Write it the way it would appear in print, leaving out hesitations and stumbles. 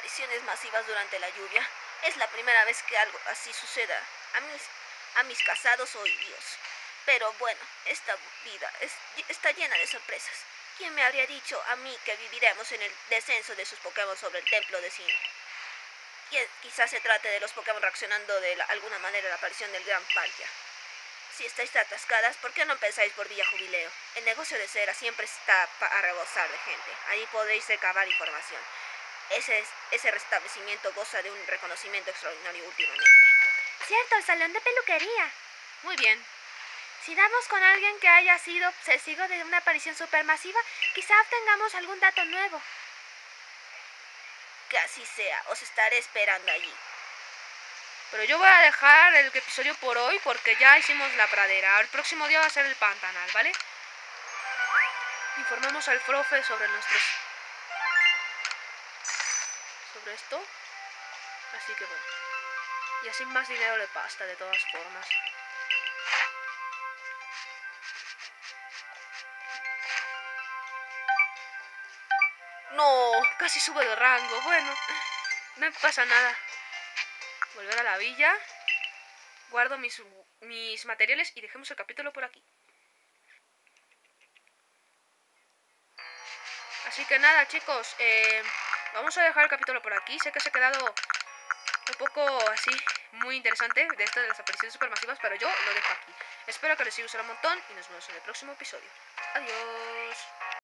apariciones masivas durante la lluvia. Es la primera vez que algo así suceda a mis casados oídos. Pero bueno, esta vida está llena de sorpresas. ¿Quién me habría dicho a mí que viviremos en el descenso de sus Pokémon sobre el templo de Sinnoh? Quizás se trate de los Pokémon reaccionando de alguna manera a la aparición del Gran Palkia. Si estáis atascadas, ¿por qué no empezáis por Villa Jubileo? El negocio de cera siempre está a rebosar de gente. Ahí podréis recabar información. Ese restablecimiento goza de un reconocimiento extraordinario últimamente. Cierto, el salón de peluquería. Muy bien. Si damos con alguien que haya sido testigo de una aparición supermasiva, quizá obtengamos algún dato nuevo. Que así sea, os estaré esperando allí. Pero yo voy a dejar el episodio por hoy porque ya hicimos la pradera. El próximo día va a ser el pantanal, ¿vale? Informemos al profe sobre esto. Así que bueno. Y así más dinero de pasta de todas formas. No, casi sube de rango. Bueno, no pasa nada. Volver a la villa. Guardo mis materiales y dejemos el capítulo por aquí. Así que nada, chicos, vamos a dejar el capítulo por aquí. Sé que se ha quedado un poco así, muy interesante de esto de las apariciones supermasivas, pero yo lo dejo aquí. Espero que les siga gustando un montón y nos vemos en el próximo episodio. Adiós.